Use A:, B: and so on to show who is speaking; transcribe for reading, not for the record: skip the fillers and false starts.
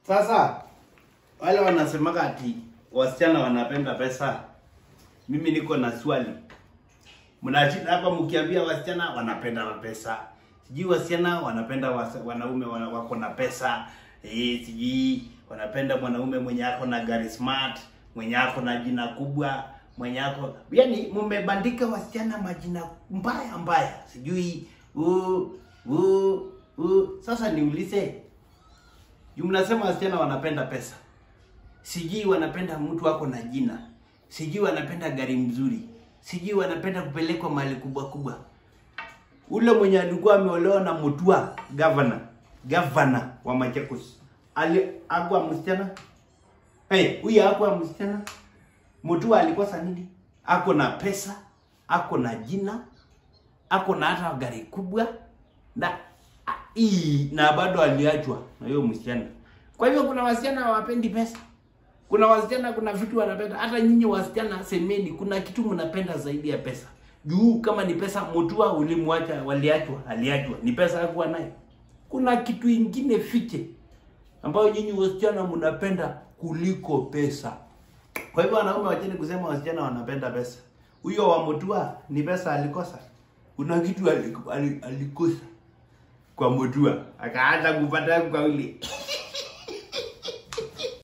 A: Sasa wale wanasemaga ati wasichana wanapenda pesa. Mimi niko na swali. Mnachita hapa mkiambia wasichana wanapenda pesa. Sijui wasichana wanapenda wanaume wako na pesa. Sijui wanapenda mwanaume mwenye ako na gari smart, mwenye ako na jina kubwa, mwenye ako yani mmebandika wasichana majina mbaya. Sijui sasa niulize. Mnasema wasichana wanapenda pesa. Sijui wanapenda mtu wako na jina. Sijui wanapenda gari mzuri. Sijui wanapenda kupelekwa mahali kubwa. Ule mwenye alikuwa ameolewa na Mutua, governor wa Machakos. Hakuwa msichana? Huyu hakuwa msichana? Mutua alikosa nini? Ako na pesa, ako na jina, ako na hata gari kubwa na bado aliachwa na hiyo msichana. Kwa hivyo kuna wasichana hawapendi pesa. Kuna wasichana kuna vitu wanapenda. Hata nyinyi wasichana semeni kuna kitu mnapenda zaidi ya pesa. Juu kama ni pesa Mutua ulimwacha aliachwa. Ni pesa hakuwa nayo. Kuna kitu ingine fiche ambayo nyinyi wasichana mnapenda kuliko pesa. Kwa hivyo wanaume wacheni kusema wasichana wanapenda pesa. Huyo wa Mutua ni pesa alikosa. Kuna kitu alikosa kwa Mutua. Akaanza kupata kwa ule